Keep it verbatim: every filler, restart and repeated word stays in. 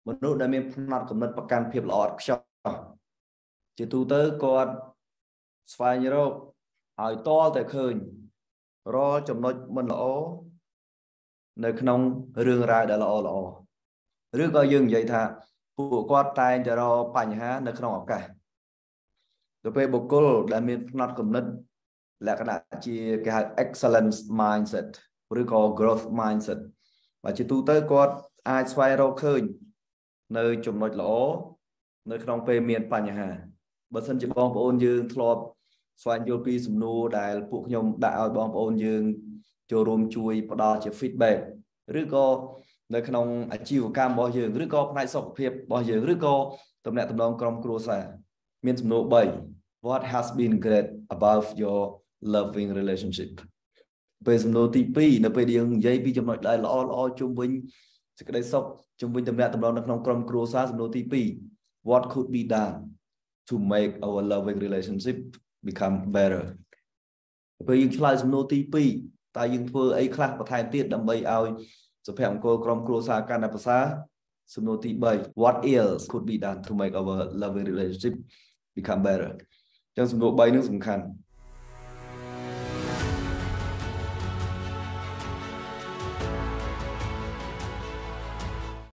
មនុស្សដែលមានផ្នត់គំនិតប្រកាន់ភាពល្អឥតខ្ចោះជាទូទៅគាត់ស្វែងរកឲ្យតល់តែឃើញរាល់ចំណុចមិនល្អនៅក្នុងរឿងរ៉ាវដែលល្អល្អឬក៏យើងនិយាយថាពួកគាត់តែងតែរកបញ្ហានៅក្នុងឱកាសទៅពេលបុគ្គលដែលមានផ្នត់គំនិតលក្ខណៈជាគេហៅ excellence mindset ឬក៏ growth mindset បើជាទូទៅគាត់អាចស្វែងរកឃើញនៅចំណុចល្អនៅក្នុងពេលមានបញ្ហាបើសិនជាបងប្អូនយើងធ្លាប់ស្វែងយល់ពីសំណួរដែលពួកខ្ញុំដាក់ឲ្យបងប្អូនយើងចូលរួមជួយផ្ដល់ជា feedback ឬក៏នៅក្នុងអាជីវកម្មរបស់យើងឬក៏ផ្នែកសុខភាពរបស់យើងឬក៏តំណែងតំណងក្រុមគ្រួសារមានសំណួរបី What has been great about your loving relationship ពេលសំណួរទីពីរនៅពេលយើងនិយាយពីចំណុចដែលល្អល្អជុំវិញសេចក្តីសុខជុំវិញតំណែងតំណងនៅក្នុងក្រុមគ្រួសារសំណួរទីពីរ What could be done to make our loving relationship become better ពេលយើងឆ្លើយសំណួរទីពីរតើយើងធ្វើអីខ្លះបន្ថែមទៀតដើម្បីឲ្យសុភមង្គលក្រុមគ្រួសារកាន់តែប្រសើរសំណួរទីបី What else could be done to make our loving relationship become better ចឹងសំណួរបីនេះសំខាន់